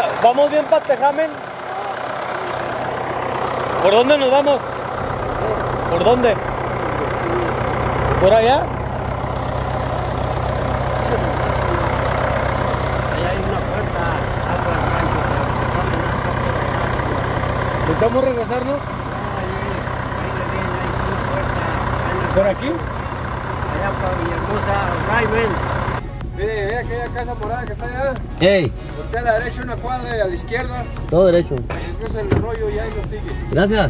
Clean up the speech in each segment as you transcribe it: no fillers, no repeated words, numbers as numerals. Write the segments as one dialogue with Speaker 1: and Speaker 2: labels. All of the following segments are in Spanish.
Speaker 1: ¿Vamos bien para Tejamen? ¿Por dónde nos vamos? ¿Por dónde? ¿Por allá?
Speaker 2: Allá hay una puerta, algo al rancho, pero
Speaker 1: ¿Necesitamos regresarnos? ¿Por aquí?
Speaker 2: allá para Villahermosa, Raven.
Speaker 3: Mire, ve aquella casa morada que está allá.
Speaker 4: Hey,
Speaker 3: Voltea a la derecha una cuadra y a la izquierda.
Speaker 4: todo derecho.
Speaker 3: Cruza el arroyo y ahí lo sigue.
Speaker 4: Gracias.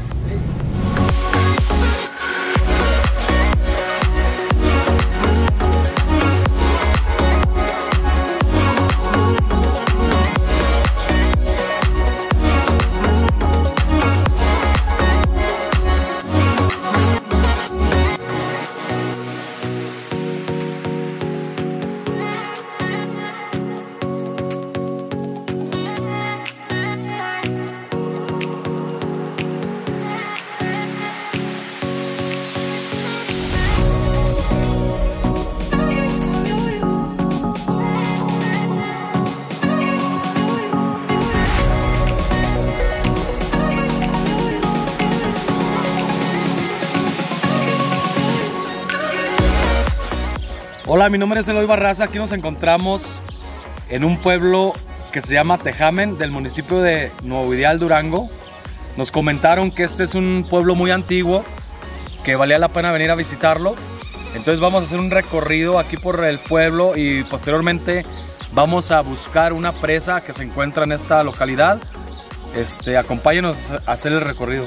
Speaker 1: Hola, mi nombre es Eloy Barraza. Aquí nos encontramos en un pueblo que se llama Tejamen, del municipio de Nuevo Ideal, Durango. Nos comentaron que este es un pueblo muy antiguo, que valía la pena venir a visitarlo. Entonces vamos a hacer un recorrido aquí por el pueblo y posteriormente vamos a buscar una presa que se encuentra en esta localidad. Acompáñenos a hacer el recorrido.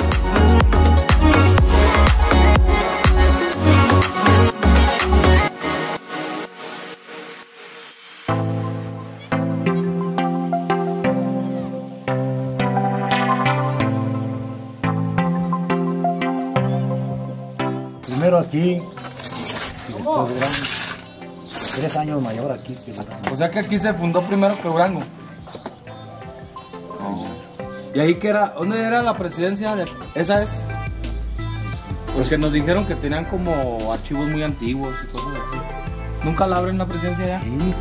Speaker 5: Primero aquí, y después Durango. 3 años mayor aquí que Durango.
Speaker 1: O sea que aquí se fundó primero que Durango. ¿Y ahí qué era? ¿Dónde era la presidencia? ¿Esa es? Porque nos dijeron que tenían como archivos muy antiguos y cosas así. ¿Nunca la abren la presidencia ya?
Speaker 5: Sí,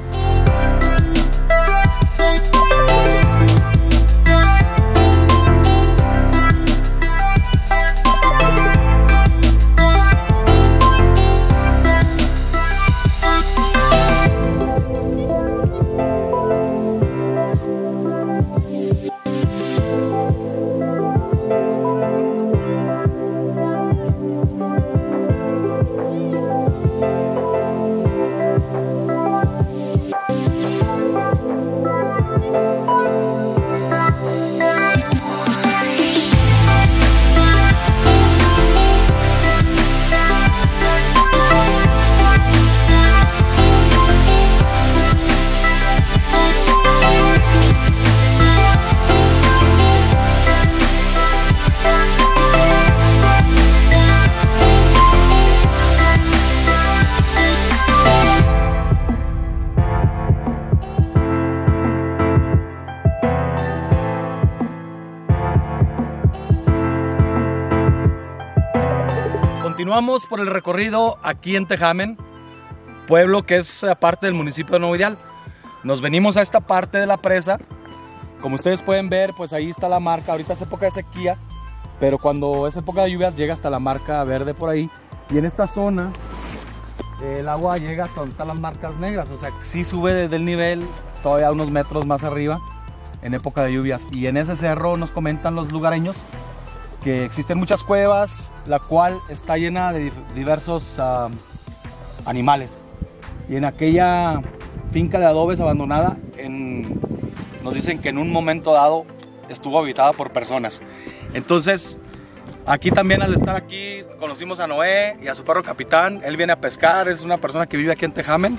Speaker 1: Continuamos por el recorrido aquí en Tejamen, pueblo que es parte del municipio de Nuevo Ideal. Nos venimos a esta parte de la presa. Como ustedes pueden ver, pues ahí está la marca. Ahorita es época de sequía, pero cuando es época de lluvias llega hasta la marca verde por ahí. Y en esta zona el agua llega hasta donde están las marcas negras. O sea, sí sube desde el nivel todavía unos metros más arriba en época de lluvias. Y en ese cerro nos comentan los lugareños que existen muchas cuevas, la cual está llena de diversos animales. Y en aquella finca de adobes abandonada, nos dicen que en un momento dado estuvo habitada por personas. Entonces, aquí también, al estar aquí, conocimos a Noé y a su perro Capitán. Él viene a pescar, es una persona que vive aquí en Tejamen.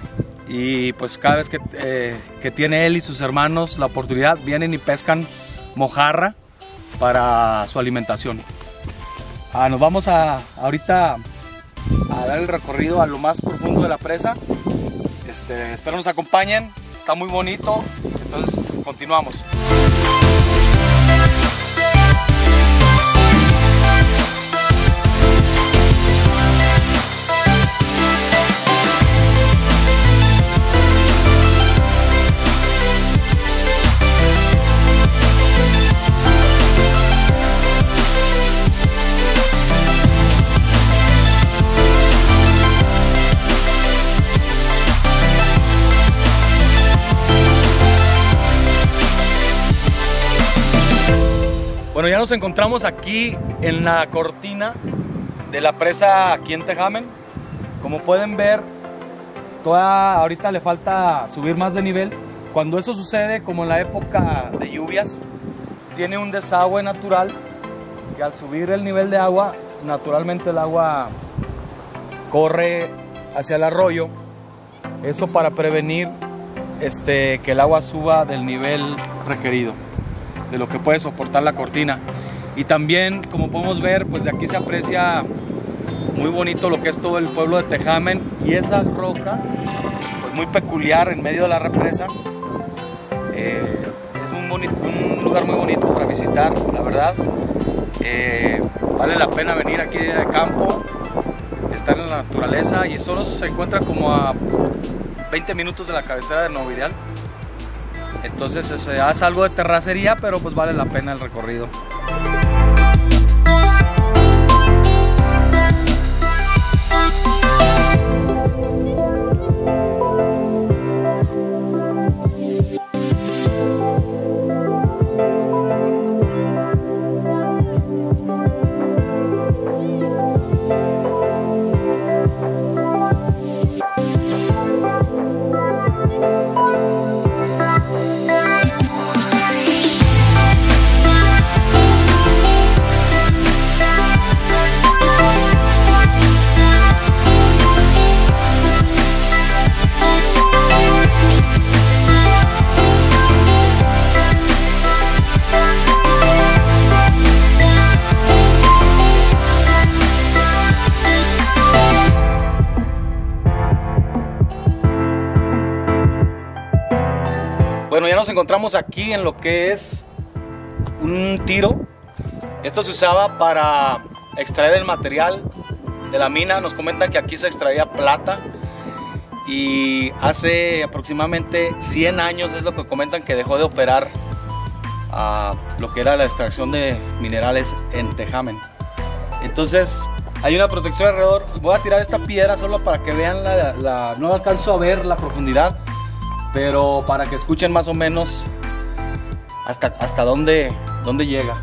Speaker 1: Y pues cada vez que tiene él y sus hermanos la oportunidad, vienen y pescan mojarra para su alimentación. Nos vamos ahorita a dar el recorrido a lo más profundo de la presa. Espero nos acompañen, está muy bonito, entonces continuamos. ya nos encontramos aquí en la cortina de la presa aquí en Tejamen. Como pueden ver, ahorita le falta subir más de nivel. Cuando eso sucede, como en la época de lluvias, tiene un desagüe natural que al subir el nivel de agua, naturalmente el agua corre hacia el arroyo. Eso para prevenir que el agua suba del nivel requerido, de lo que puede soportar la cortina. Y también, como podemos ver, pues de aquí se aprecia muy bonito lo que es todo el pueblo de Tejamen, y esa roca pues muy peculiar en medio de la represa. Es un lugar muy bonito para visitar, la verdad. Vale la pena venir aquí de campo, estar en la naturaleza, y solo se encuentra como a 20 minutos de la cabecera de Nuevo Ideal. Entonces se hace algo de terracería, pero pues vale la pena el recorrido. Bueno, ya nos encontramos aquí en lo que es un tiro. Esto se usaba para extraer el material de la mina. Nos comentan que aquí se extraía plata, y hace aproximadamente 100 años es lo que comentan que dejó de operar lo que era la extracción de minerales en Tejamen. Entonces hay una protección alrededor. Voy a tirar esta piedra solo para que vean no alcanzo a ver la profundidad, pero para que escuchen más o menos hasta dónde llega.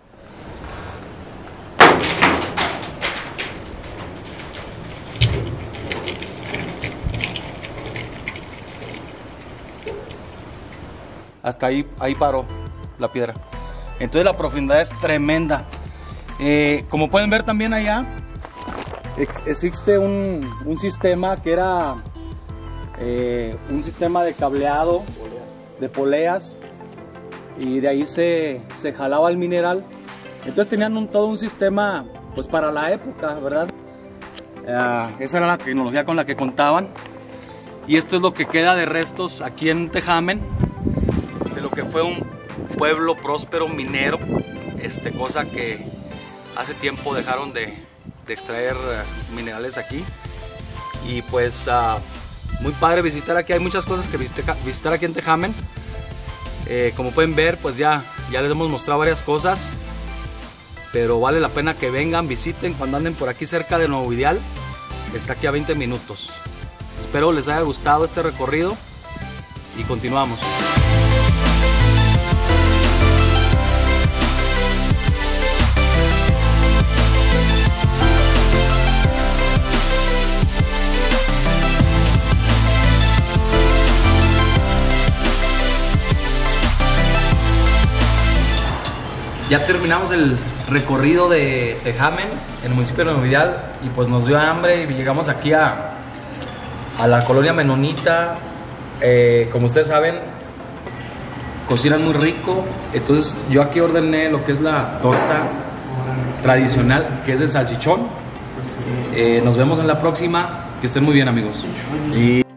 Speaker 1: Hasta ahí paró la piedra. Entonces la profundidad es tremenda. Como pueden ver también allá existe un sistema que era un sistema de cableado, de poleas, y de ahí se jalaba el mineral. Entonces tenían todo un sistema pues para la época, ¿verdad? Esa era la tecnología con la que contaban, y esto es lo que queda de restos aquí en Tejamen de lo que fue un pueblo próspero minero, cosa que hace tiempo dejaron de extraer minerales aquí. Y pues muy padre visitar aquí. Hay muchas cosas que visitar aquí en Tejamen. Como pueden ver, pues ya les hemos mostrado varias cosas, pero vale la pena que vengan, visiten cuando anden por aquí cerca de Nuevo Ideal. Está aquí a 20 minutos. Espero les haya gustado este recorrido y continuamos. Ya terminamos el recorrido de Tejamen, en el municipio de Nuevo Ideal, y pues nos dio hambre y llegamos aquí a la colonia menonita. Como ustedes saben, cocinan muy rico, entonces yo aquí ordené lo que es la torta tradicional, que es de salchichón. Nos vemos en la próxima, que estén muy bien, amigos.